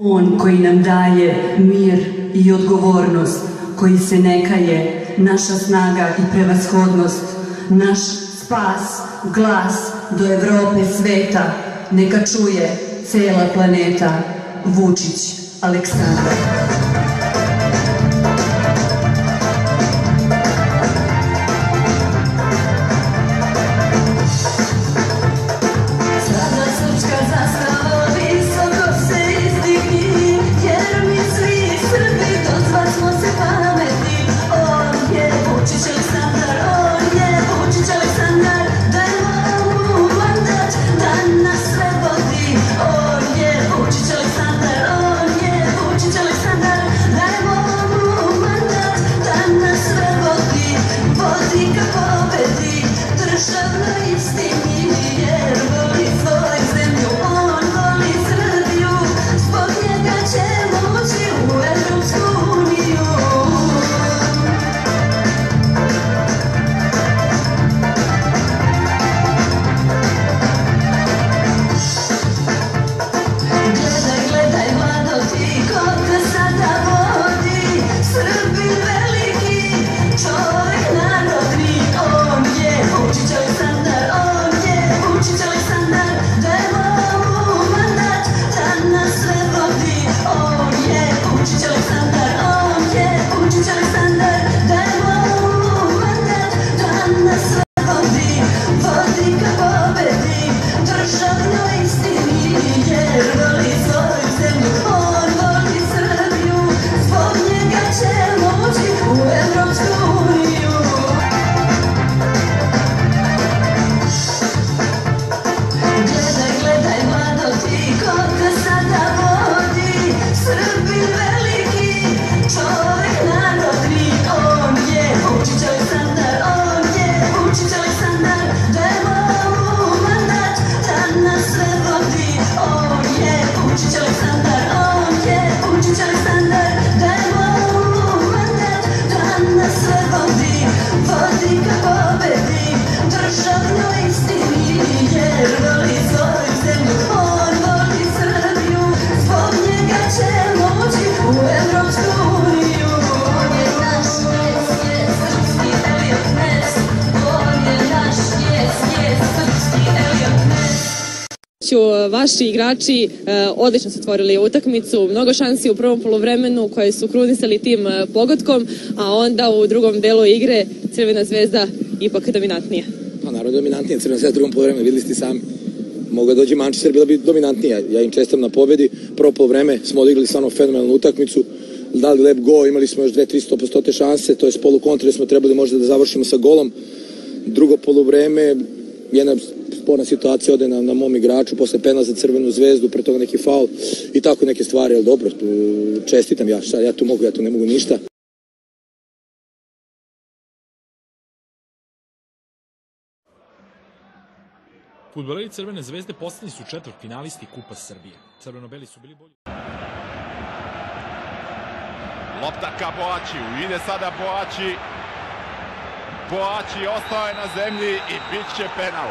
On koji nam daje mir i odgovornost, koji se ne kaje, naša snaga i prevashodnost, naš spas, glas do Evrope sveta, neka čuje cela planeta. Vučić Aleksandar. Vaši igrači odlično su otvorili utakmicu, mnogo šansi u prvom poluvremenu koje su krunisali tim pogodkom, a onda u drugom delu igre Crvena zvezda ipak dominantnija. Pa naravno dominantnija, Crvena zvezda u drugom poluvremenu, videli ste sami. Mogla dođe Manchester, bila bi dominantnija. Ja im čestam na pobedi. Prvo poluvreme smo odigrali stvarno fenomenalnu utakmicu, dali lep gol, imali smo još 2-300% šanse, to je s polukontra, smo trebali možda da završimo sa golom. Drugo poluvreme, jedna sporna situacija ode na mom igraču, posle penala za Crvenu zvezdu, pre toga neki faul i tako neke stvari, ali dobro, čestitam ja tu mogu, ja tu ne mogu ništa. Fudbaleri Crvene zvezde poslednji su četvrtfinalisti Kupa Srbije. Crveno-beli su bili bolji. Lopta ka Boačiju, ide sada Boači. Boači ostao je na zemlji i bit će penal.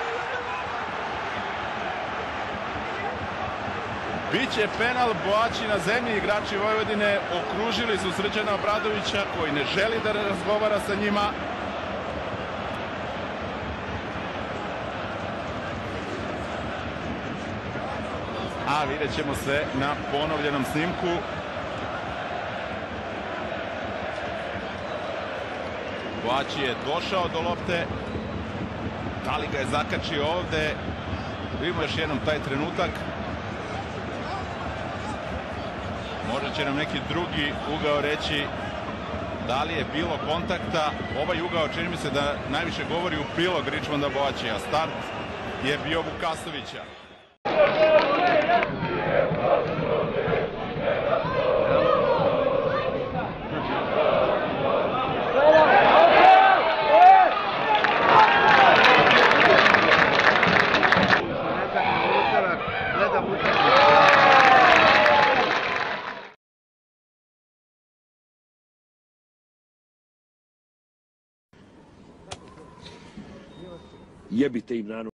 Biće penal, Boači na zemlji, igrači Vojvodine okružili su Srđana Obradovića koji ne želi da razgovara sa njima. A vidjet ćemo sve na ponovljenom snimku. Boači je došao do lopte. Da li ga je zakačio ovde? Vidimo još jednom taj trenutak. Možda će nam neki drugi ugao reći da li je bilo kontakta. Ovaj ugao čini mi se da najviše govori u prilog Ričmonda Boačija. Start je bio Vukasovića. Jebite im nano.